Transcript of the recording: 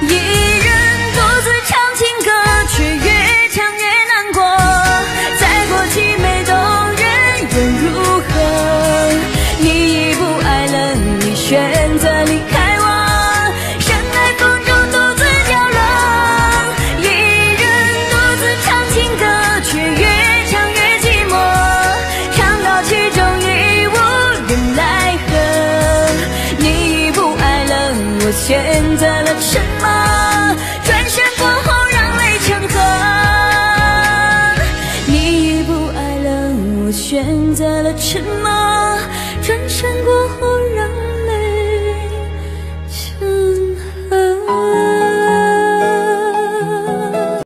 一人独自唱情歌，却越唱越难过。再过凄美动人又如何？你已不爱了，你选择离开我，深爱风中独自飘落。一人独自唱情歌，却越唱越寂寞，唱到其中已无人奈何。你已不爱了，我选择了沉默，转身过后让泪成河。你已不爱了，我选择了沉默，转身过后